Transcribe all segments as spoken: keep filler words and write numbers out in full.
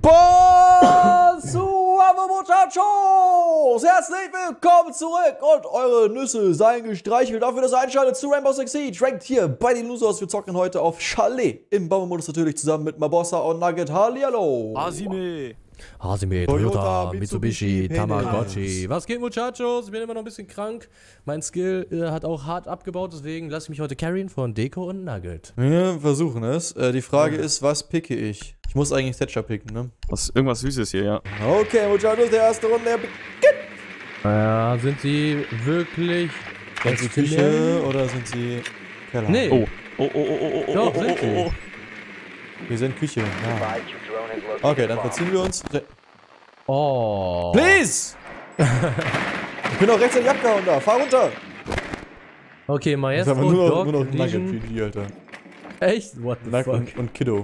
Bonsoir, Muchachos! Herzlich willkommen zurück und eure Nüsse seien gestreichelt dafür, dass ihr einschaltet zu Rainbow Six Siege. Ranked hier bei den Losers. Wir zocken heute auf Chalet im Baumodus natürlich zusammen mit Mabossa und Nugget. Hallihallo! Hasime! Hasime, Toyota, Toyota, Mitsubishi, Mitsubishi, Tamagotchi. Was geht, Muchachos? Ich bin immer noch ein bisschen krank. Mein Skill äh, hat auch hart abgebaut, deswegen lasse ich mich heute carryen von Deko und Nugget. Wir versuchen es. Äh, die Frage ja. ist, was picke ich? Ich muss eigentlich Thatcher picken, ne? Was, irgendwas Süßes hier, ja. Okay, Muchachos, der erste Runde, der beginnt! Ja, sind sie wirklich... Sind sie Küche oder sind sie Keller? Nee. Oh, oh, oh, oh, oh, oh, Doch, oh, sind oh, oh, oh. Wir sind Küche. Ja. Okay, dann verziehen wir uns. Oh. Please! Ich bin doch rechtzeitig abgehauen da. Fahr runter! Okay, Maestro, nur noch, Dog, nur noch Legion. Nugget P D, Alter. Echt? What the Nugget fuck? und, und Kiddo.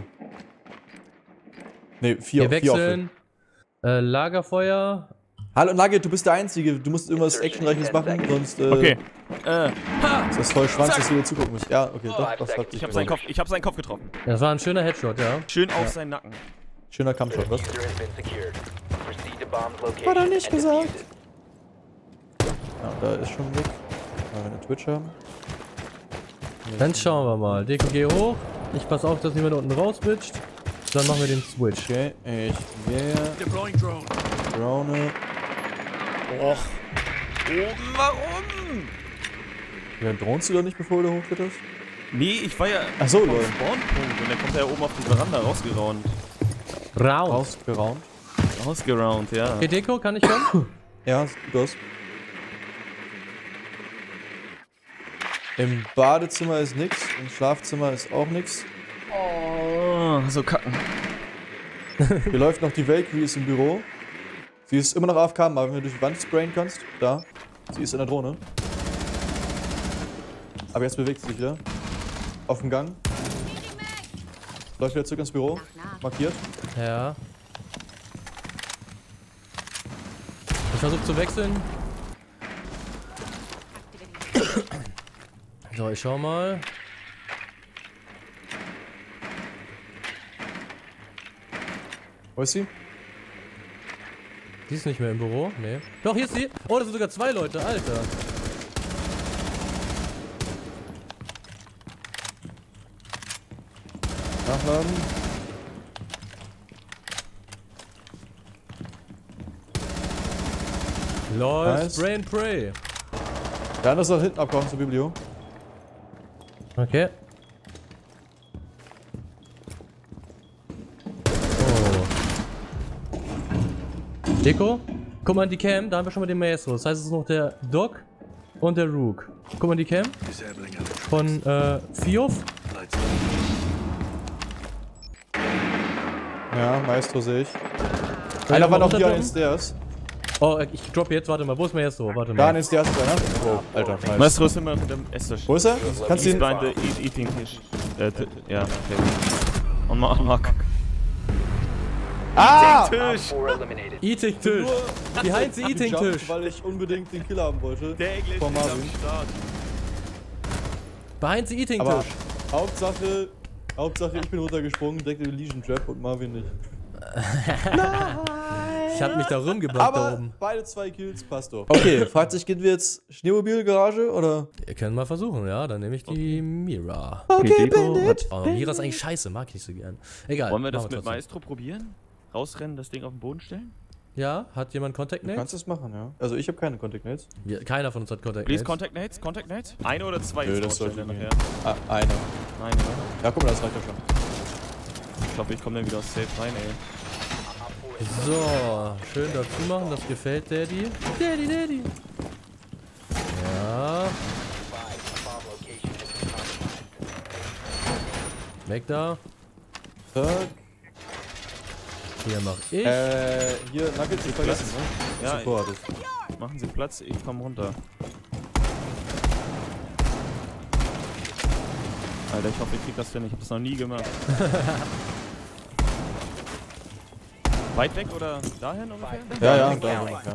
Ne, vier, Wir vier wechseln. Äh, Lagerfeuer. Hallo Nugget, du bist der Einzige. Du musst irgendwas Actionreiches machen, sonst äh, Okay. Äh, ist das voll Schwanz, dass du dir zugucken musst. Ja, okay, doch, das hat ich hab seinen Kopf, ich hab seinen Kopf getroffen. Das war ein schöner Headshot, ja. Schön auf Ja. seinen Nacken. Schöner Kampfshot, was? Hat er nicht gesagt. Ja, da ist schon weg. Mal eine Twitch haben. Dann schauen wir mal. Deko, geh hoch. Ich pass auf, dass niemand unten rauswitscht. Dann machen wir den Switch. Okay, ich gehe. Deploying Drone. Drone. Och. Oh, warum? Ja, dronst du doch nicht, bevor du hochkletterst? Nee, ich war ja Ach so, am lol. Spawnpunkt und dann kommt er ja oben auf die Veranda rausgeraunt. Raus. Rausgeraunt. Rausgeraunt, ja. Okay, Deko, kann ich kommen? Ja, sieht gut aus. Im Badezimmer ist nix, im Schlafzimmer ist auch nix. Oh, so kacken. Hier läuft noch die Valkyrie, ist im Büro. Sie ist immer noch A F K, mal wenn du durch die Wand sprayen kannst. Da. Sie ist in der Drohne. Aber jetzt bewegt sie sich wieder. Auf dem Gang. Läuft wieder zurück ins Büro. Markiert. Ja. Ich versuche zu wechseln. So, ich schau mal. Wo ist sie? Die ist nicht mehr im Büro. Nee. Doch, hier ist sie. Oh, das sind sogar zwei Leute, Alter. Nachladen. Lol, Nice. Spray and Pray. Der andere soll hinten abkommen zur Biblio. Okay. Oh. Deko, guck mal in die Cam, da haben wir schon mal den Maestro. Das heißt, es ist noch der Doc und der Rook. Guck mal in die Cam. Von äh, Fiof. Ja, Maestro sehe ich. Soll Einer ich war mal noch hier an runterdroppen? den Stairs. Oh, ich drop jetzt, warte mal, wo ist Maestro? Warte Da an mal. den Stairs ist einer. Oh, Alter, nice. Maestro ist immer mit dem Esstisch. Wo ist er? Kannst du He's ihn... behind the eat, eating Tisch. Äh, t- ja, okay. Und mal Mark. Ah! Tisch! Eating-Tisch. Behind the Jump, Eating-Tisch. weil ich unbedingt den Kill haben wollte. Der Englisch Von ist am Marvin. Start. Behind the Aber Eating-Tisch. Hauptsache, Hauptsache ich bin runtergesprungen, direkt in den Legion Trap und Marvin nicht. Ich hab mich da rumgebracht da Aber oben. beide zwei Kills, passt doch. Okay, fragt sich, gehen wir jetzt Schneemobil-Garage oder? Wir können mal versuchen, ja. Dann nehme ich die Mira. Okay, Deko. Bandit. Oh, Mira ist eigentlich scheiße, mag ich nicht so gern. Egal. Wollen wir das machen mit trotzdem. Maestro probieren? Rausrennen, das Ding auf den Boden stellen? Ja, hat jemand Contact Du Nates? kannst es machen, ja. Also ich habe keine Contact Nates. Wir, keiner von uns hat Contact Please Nates. Contact Nates? Contact Nates? Eine oder zwei? Nö, jetzt das sollte rausstellen gehen. nachher? Ah, eine. Nein, oder? Ja, guck mal, das reicht ja schon. Ich hoffe, ich komme dann wieder aus Safe rein, ey. So, schön dazu machen, das gefällt Daddy. Daddy, Daddy. Ja. Weg da. Zack. Hier mach ich. Äh, hier, Nuggets, nicht vergessen, ne? Ja, Was du vorhattest. Machen Sie Platz, ich komme runter. Alter, ich hoffe, ich krieg das hin. Ich habe das noch nie gemacht. Weit weg oder dahin ungefähr? Ja, ja, da ungefähr.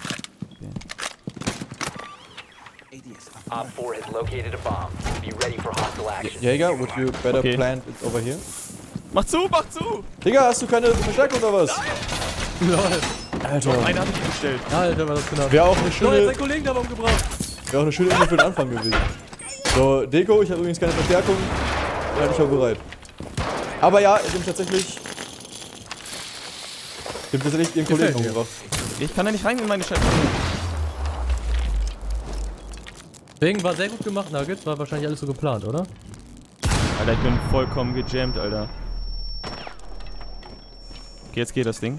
Op four has located a bomb. Be ready for hostile action. Jäger, would you better Okay. plant it over here? Mach zu, mach zu! Digga, hast du keine Verstärkung oder was? Lol. Alter. Einen hab ich gestellt. Alter, war das genau. Wäre auch eine Lol, schöne, sein Kollegen da umgebracht. wäre auch eine schöne Info für den Anfang gewesen. So, Deko, ich habe übrigens keine Verstärkung. Ja, ich auch bereit. Aber ja, ich bin tatsächlich. Ich bin tatsächlich den Kollegen Gefällt mir. umgebracht. Ich kann da nicht rein in meine Scheiße. Deswegen war sehr gut gemacht, Nuggets. War wahrscheinlich alles so geplant, oder? Alter, ich bin vollkommen gejammt, Alter. Okay, jetzt geht das Ding.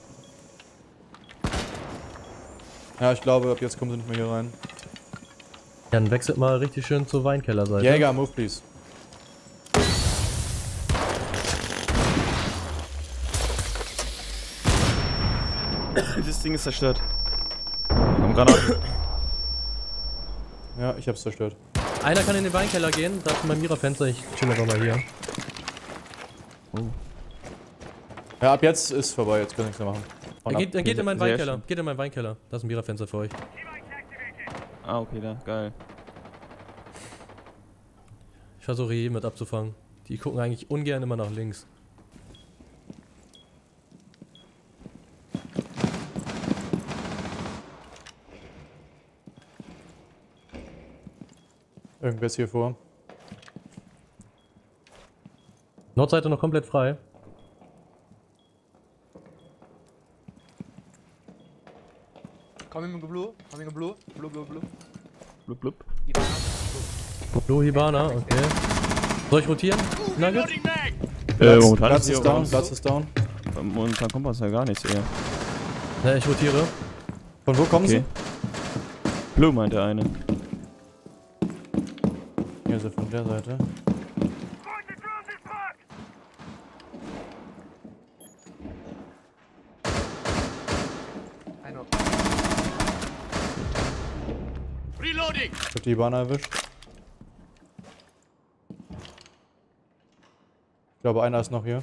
Ja, ich glaube, ab jetzt kommen sie nicht mehr hier rein. Ja, dann wechselt mal richtig schön zur Weinkellerseite. Jäger, move please. Das Ding ist zerstört. Komm, Granaten. Ja, ich hab's zerstört. Einer kann in den Weinkeller gehen, da ist mein Mira-Fenster, ich chill einfach mal hier. Oh. Ja, ab jetzt ist vorbei, jetzt kann ich nichts mehr machen. Er geht, er geht in meinen Sehr Weinkeller, schön. geht in meinen Weinkeller. Da ist ein Mira-Fenster für euch. Ah, okay, da, geil. Ich versuche jeden mit abzufangen. Die gucken eigentlich ungern immer nach links. Irgendwer ist hier vor. Nordseite noch komplett frei. Coming blue, coming blue, blue, blue, blue. Blub, blub. Blue Hibana, okay. Soll ich rotieren? Nugget? Äh, momentan Platz ist hier ist down, uns- Platz ist down. Momentan kommt uns ja gar nichts eher. Ne, ich rotiere. Von wo kommen Okay. Blue meint der eine. sie? Hier ist er von der Seite. I know. Ich hab die Ibana erwischt. Ich glaube, einer ist noch hier.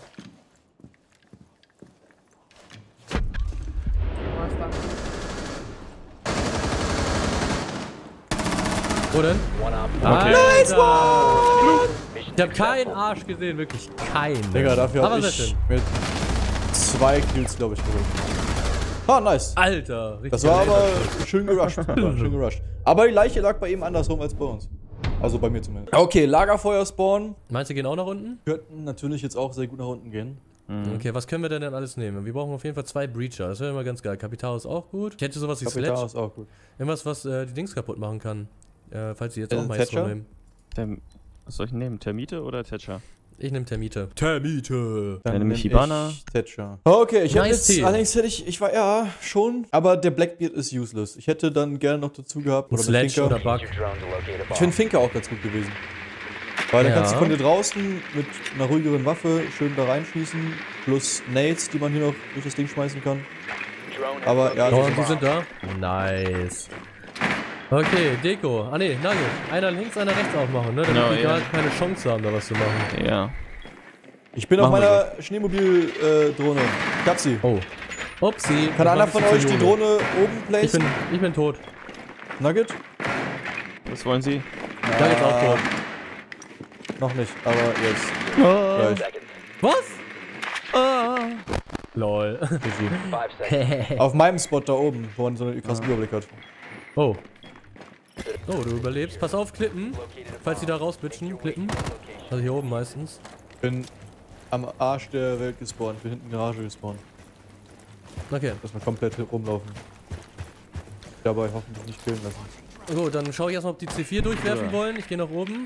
Wo denn? Okay. Nice, Mann! Ich hab keinen Arsch gesehen, wirklich keinen. Digga, dafür Aber hab sehr ich schön. mit zwei Kills, glaube ich, geholt. Ah, nice. Alter, richtig. Das war geil. aber schön gerusht. War schön gerusht. Aber die Leiche lag bei ihm andersrum als bei uns. Also bei mir zumindest. Okay, Lagerfeuer spawnen. Meinst du, gehen auch nach unten? Könnten natürlich jetzt auch sehr gut nach unten gehen. Okay, was können wir denn dann alles nehmen? Wir brauchen auf jeden Fall zwei Breacher, das wäre immer ganz geil. Kapital ist auch gut. Ich hätte sowas wie Kapital Sledge. ist auch gut. Irgendwas, was äh, die Dings kaputt machen kann. Äh, falls sie jetzt Äh, auch mal Thatcher? nehmen. Term Was soll ich nehmen? Termite oder Thatcher? Ich nehme Termite. Termite! Dann nehme ich nehm Hibana. ich Thatcher. Okay, ich hätte Nice jetzt, Tee. allerdings hätte ich, ich war, ja, schon, aber der Blackbeard ist useless. Ich hätte dann gerne noch dazu gehabt, Ein oder Sledge Finker. oder Bug. Ich finde Finker auch ganz gut gewesen. Weil dann Ja. kannst du von dir draußen mit einer ruhigeren Waffe schön da reinschießen, plus Nades, die man hier noch durch das Ding schmeißen kann. Aber ja, Oh, das und die ist sind da? Nice. Okay, Deko. Ah ne, Nugget. Einer links, einer rechts aufmachen, ne? Damit Genau, die ja. gar keine Chance haben, da was zu machen. Ja. ich bin auf Machen wir meiner Schneemobil-Drohne. Ich hab sie. Oh. Upsi. Kann das einer war ein von bisschen euch zu die Jolo. Drohne oben Ich placen? bin, ich bin tot. Nugget? Was wollen Sie? Nugget ist auch tot. Noch nicht, aber jetzt. Gleich. Was? Ah. Lol. Auf meinem Spot da oben, wo man so einen krassen Überblick hat. Oh. Oh, du überlebst. Pass auf, Klippen. Falls die da rausbitchen, Klippen. Also hier oben meistens. Bin am Arsch der Welt gespawnt, bin hinten in der Garage gespawnt. Okay. Dass wir komplett rumlaufen. Dabei hoffentlich nicht killen lassen. Gut, dann schaue ich erstmal, ob die C vier durchwerfen Ja. wollen. Ich gehe nach oben.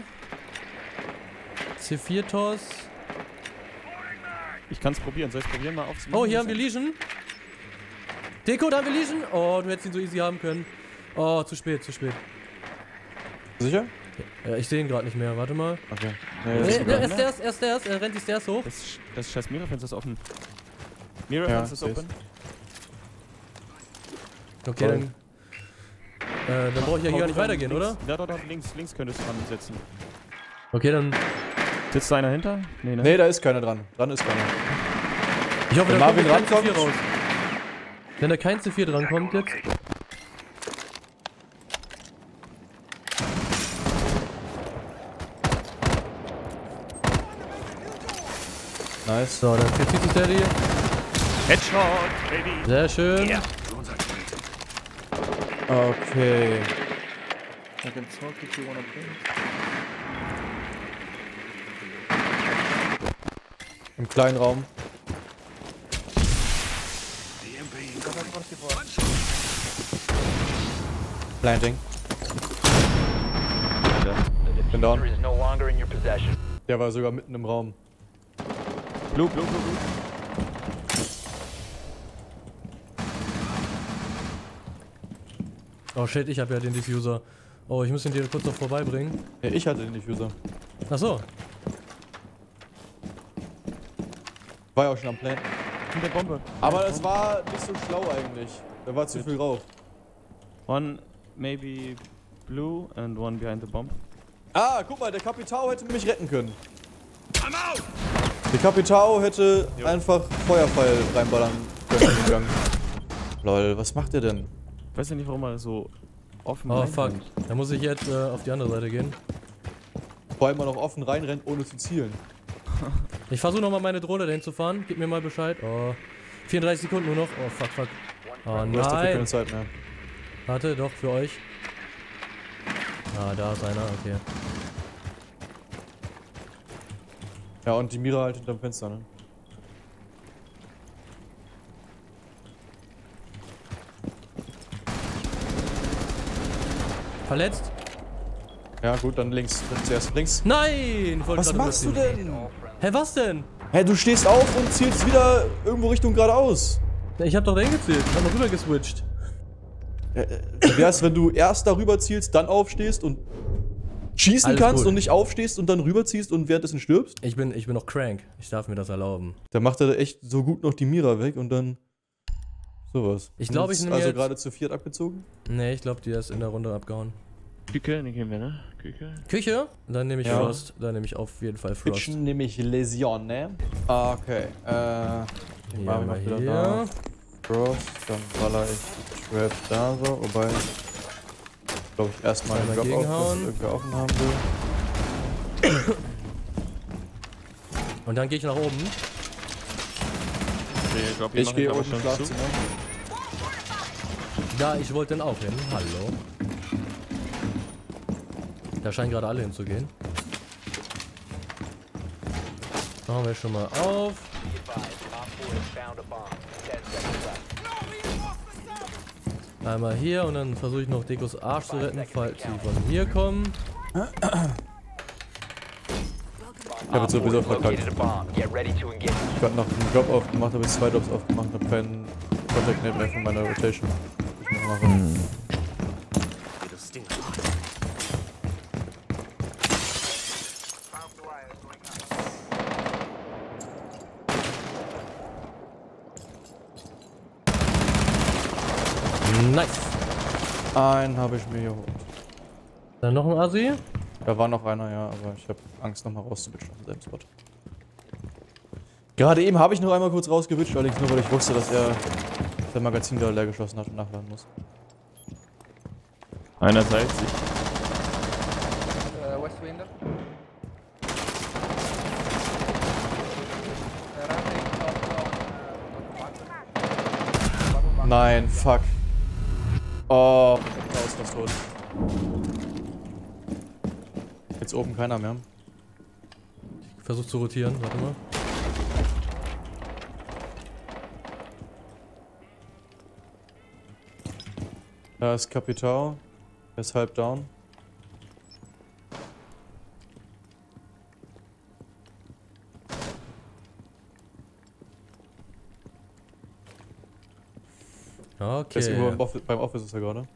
C vier Toss. Ich kann's probieren. Soll ich's probieren mal aufs Oh, hier haben wir Legion. Deko, da haben wir Legion. Oh, du hättest ihn so easy haben können. Oh, zu spät, zu spät. Sicher? Ja, ich sehe ihn gerade nicht mehr. Warte mal. Okay. Nee, Nee, das ist nee, egal. er ist Stairs, er ist Stairs. Er rennt die Stairs hoch. Das, das scheiß Mirror-Fenster ist offen. Ja, Mirror-Fenster ist seh's. open. Okay, dann... Äh, dann brauche ich ja hier gar nicht weitergehen, links. oder? Ja, dort, dort, links, links könntest du dran sitzen. Okay, dann... Sitzt da einer hinter? Nee, ne? Nee, da ist keiner dran. Dran ist keiner. Ich hoffe, Wenn da kommt Marvin jetzt kein C rankommt- vier raus. Wenn da kein C vier dran kommt jetzt... Nice. So, dann verzieht sich Daddy. Headshot, baby. Sehr schön. Ja. Okay. I can talk if you wanna play. Im kleinen Raum. Planting. Bin down. Der war sogar mitten im Raum. Blue, blue, blue, blue. Oh shit, ich habe ja den Diffuser. Oh, ich muss den dir kurz noch vorbeibringen. Ja, ich hatte den Diffuser. Achso. War ja auch schon am Plan. In der Bombe. Aber das war nicht so schlau eigentlich. Da war zu viel Rauch. One maybe blue and one behind the bomb. Ah, guck mal, der Capitao hätte mich retten können. Der Capitao hätte jo. einfach Feuerpfeil reinballern können. Lol, was macht der denn? Ich weiß ja nicht, warum er so offen Oh reinkommt. fuck, da muss ich jetzt äh, auf die andere Seite gehen. Vor allem mal noch offen reinrennt, ohne zu zielen. Ich versuche nochmal meine Drohne dahin zu fahren. Gib mir mal Bescheid. Oh, vierunddreißig Sekunden nur noch. Oh fuck, fuck. Oh Du hast dafür keine nein. Zeit mehr. Warte, doch, für euch. Ah, da ist einer, okay. Ja, und die Mira halt hinterm Fenster, ne? Verletzt? Ja gut, dann links. Dann zuerst links. Nein! Ich wollte Was gerade machst du überziehen. denn? Hä, was denn? Hä, du stehst auf und zielst wieder irgendwo Richtung geradeaus. Ich hab doch dahin gezählt. Ich hab noch rüber geswitcht. Wie wär's, wenn du erst darüber zielst, dann aufstehst und schießen Alles kannst gut. und nicht aufstehst und dann rüberziehst und währenddessen stirbst? Ich bin, ich bin noch crank. Ich darf mir das erlauben. Dann macht er echt so gut noch die Mira weg und dann sowas. Ich glaube, ich Und nehme Also jetzt- gerade zu viert abgezogen? Nee, ich glaube, die ist in der Runde abgehauen. Küche, den gehen wir, ne? Küche. Küche? Dann nehme ich Ja. Frost. Dann nehme ich auf jeden Fall Frost. Kitchen nehme ich Lesion, ne? Ah, okay. Äh, Hier machen wir mal wieder hier. da. Frost, dann baller ich Trap da so, wobei glaube ich erstmal den Einmal Drop auf, gegenhauen. dass irgendwer offen haben will. Und dann gehe ich nach oben. Ich, glaub, Ich gehe aber oben ins Schlafzimmer. Da, ich wollte dann auch hin. Hallo. Da scheinen gerade alle hinzugehen. Machen wir schon mal auf. Einmal hier und dann versuche ich noch Dekos Arsch zu retten, falls sie von mir kommen. Ich habe jetzt sowieso verkackt. Ich habe noch einen Drop aufgemacht, habe jetzt zwei Drops aufgemacht, habe keinen Contact Net mehr von meiner Rotation. Ich noch mache. Nice. Einen habe ich mir geholt. Dann noch ein Assi. Da war noch einer, ja, aber ich habe Angst nochmal rauszubitchen auf demselben Spot. Gerade eben habe ich noch einmal kurz rausgewitscht, allerdings nur weil ich wusste, dass er sein Magazin wieder leer geschossen hat und nachladen muss. Einerseits, ich Uh, west window. Nein, fuck. Oh, da ist was tot. Jetzt oben keiner mehr. Ich versuche zu rotieren, warte mal. Da ist Capitao. Er ist halb down. Der ist irgendwo Okay. im Office, beim Office ist er gerade.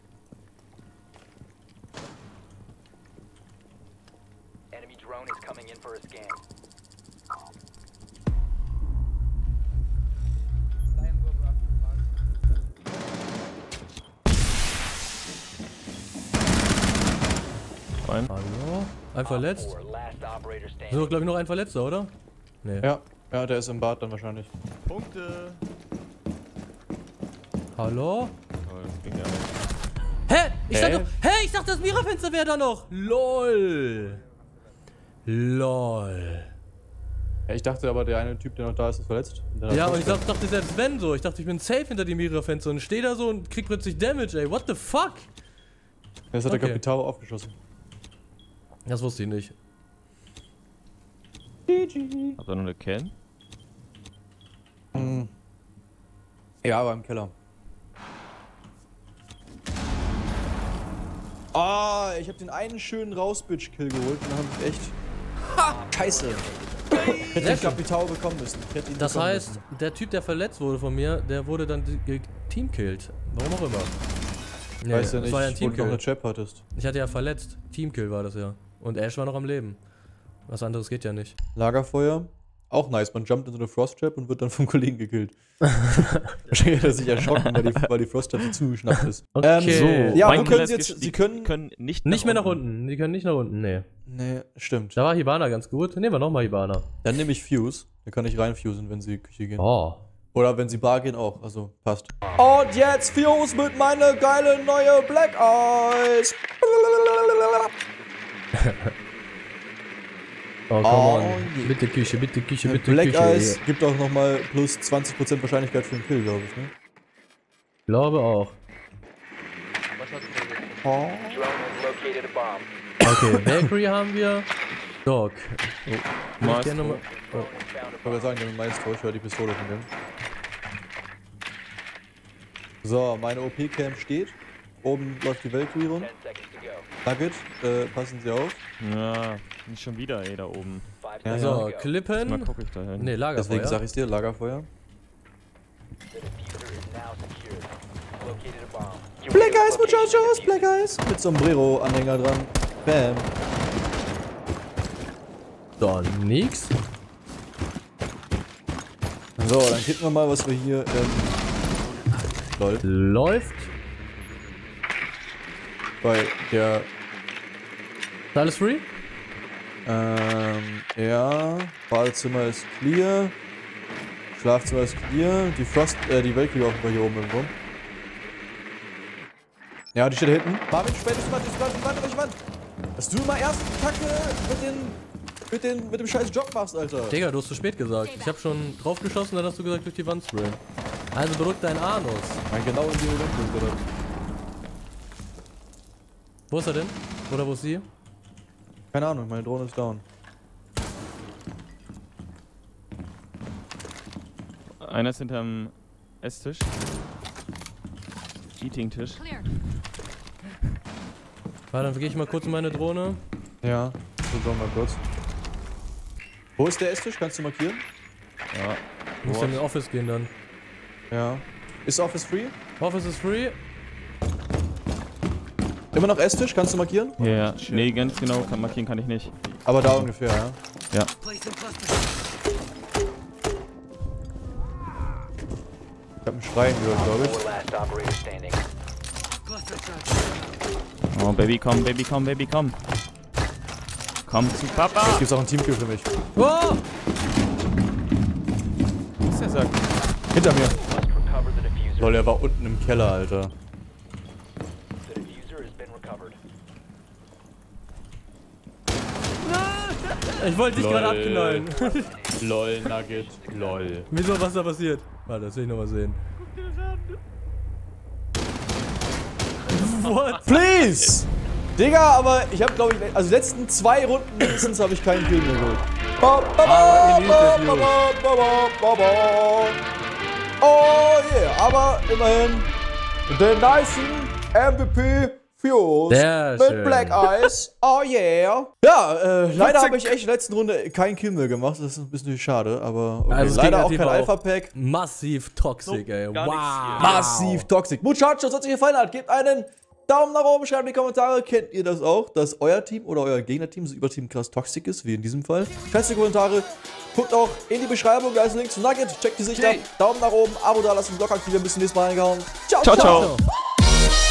Enemy drone is coming in for a scan. rein. Hallo? Ein verletzt? Four, last operator Sind standing. doch, glaube ich, noch ein Verletzter, oder? Nee. Ja, ja, der ist im Bad dann wahrscheinlich. Punkte. Hallo? Toll, ging ja nicht. Hä? Ich Hä? dachte doch. Hä? Ich dachte, das Mira-Fenster wäre da noch. LOL. LOL. Ja, ich dachte aber, der eine Typ, der noch da ist, ist verletzt. Und Ja, und ich dachte, dachte selbst wenn so. Ich dachte, ich bin safe hinter dem Mira-Fenster und stehe da so und krieg plötzlich Damage, ey. What the fuck? Jetzt hat der Okay. Kapitao aufgeschossen. Das wusste ich nicht. Habt ihr noch eine Can? Mhm. Ja, aber im Keller. Ah, ich hab den einen schönen Raus-Bitch-Kill geholt und dann hab ich echt... Ha! Scheiße! Ich hätte den Kapitao bekommen müssen. Ich hätte ihn Das bekommen heißt, müssen. der Typ, der verletzt wurde von mir, der wurde dann geteamkillt. Warum auch immer. Ich Nee, weiß ja das nicht, war ja ein wo du noch Teamkill. eine Trap hattest. Ich hatte ja verletzt. Teamkill war das ja. Und Ash war noch am Leben. Was anderes geht ja nicht. Lagerfeuer. Auch nice. Man jumpt in so eine Frost-Trap und wird dann vom Kollegen gekillt. Wahrscheinlich hat er sich erschrocken, weil die, weil die Frost-Trap so zugeschnappt ist. Okay. Ähm, ja, mein wo Killer können ist sie jetzt... gest- Sie die können... können nicht, Nicht mehr nach unten. Die können nicht nach unten, nee. Nee, stimmt. Da war Hibana ganz gut. Nehmen wir nochmal Hibana. Dann nehme ich Fuse. Da kann ich reinfusen, wenn sie in die Küche gehen. Oh. Oder wenn sie Bar gehen auch. Also, passt. Und jetzt Fuse mit meiner geile neue Black Eyes. Oh, come Oh, on. je. Bitte Küche, bitte Küche, bitte Black Küche. Eyes gibt auch nochmal plus zwanzig Prozent Wahrscheinlichkeit für einen Kill, glaube ich, ne? Glaube auch. Oh. Drone has located a bomb. Okay, Bakery haben wir. Dog. Oh, Ich Maestro. gerne nochmal. Oh. Found a Ich wollte bomb. sagen, der Maestro, ich höre die Pistole von dem. So, meine O P-Cam steht. Oben läuft die Valkyrie rum. Ten seconds to go. Nugget, äh, passen Sie auf. Ja, nicht schon wieder, ey, da oben. Five Ja, seconds So, to go. Mal Klippen. guck ich da hin. Ne, Deswegen Lagerfeuer. sag ich's dir, Lagerfeuer. The diffuser is now secured. Located a bomb. You Black will Eyes, locate the Muchachos, diffuser. Black Eyes. Mit Sombrero-Anhänger dran. Bam. So, nix. So, dann gucken wir mal, was wir hier, ähm, lol, Läuft. bei der, Ist alles free? ähm, ja, Badezimmer ist clear, Schlafzimmer ist clear, die Frost, äh, die Valkyrie auch hier oben irgendwo. Ja, die steht da hinten. Marvin, spät ist Wand, ist Wand, die Wand, die Wand. Dass du immer erst Kacke mit den, mit den, mit dem scheiß Job machst, Alter. Digga, du hast zu spät gesagt. Ich hab schon drauf geschossen, dann hast du gesagt, durch die Wand sprayen. Also beruhig deinen Anus. Mein genau in die Moment, oder? Wo ist er denn? Oder wo ist sie? Keine Ahnung, meine Drohne ist down. Einer ist hinterm Esstisch. Eating-Tisch. Warte, dann gehe ich mal kurz in meine Drohne. Ja, so mal kurz. Wo ist der Esstisch? Kannst du markieren? Ja. Ich muss in den Office gehen dann. Ja. Ist Office free? Office ist free. Immer noch Esstisch? Kannst du markieren? Ja, ja. Nee, ganz genau kann, markieren kann ich nicht. Aber da ungefähr, ja. Ja. Ich hab einen Schreien gehört, glaube ich. Four last operator standing. Oh, Baby, komm, Baby, komm, Baby, komm. Komm zu Papa. Jetzt gibt's auch einen Teamkill für mich. Oh! Was ist der sagt? Hinter mir. Must recover the diffuser. Lol, er war unten im Keller, Alter. The diffuser has been recovered. Ich wollte dich Lol. gerade abknallen. Lol, Nugget. Lol. Wieso, was da passiert? Warte, das will ich nochmal sehen. What? Please! Digga, aber ich hab, glaube ich, also die letzten zwei Runden mindestens habe ich keinen Kill mehr geholt. Ba, ba, ba, Elite ba, Views. ba, ba, ba, ba, ba. Oh yeah, aber immerhin den nicen M V P Fuse Sehr mit schön. Black Eyes. Oh yeah. Ja, äh, leider habe ich echt in der letzten Runde keinen Kill mehr gemacht. Das ist ein bisschen schade, aber okay. Also das leider auch Gegnerteam kein war auch Alpha-Pack. Massiv toxic, ey. Wow. Massiv toxisch. Muchachos, hat euch gefallen hat, gebt einen Daumen nach oben, schreibt in die Kommentare, kennt ihr das auch, dass euer Team oder euer Gegnerteam so übertrieben krass toxisch ist, wie in diesem Fall. Schreibt in die Kommentare, guckt auch in die Beschreibung, da ist ein Link zu Nugget, checkt die Sicht ab, Daumen nach oben, Abo da lassen, Glocke aktivieren, bis zum nächsten Mal reingehauen. Ciao, Ciao, ciao. ciao.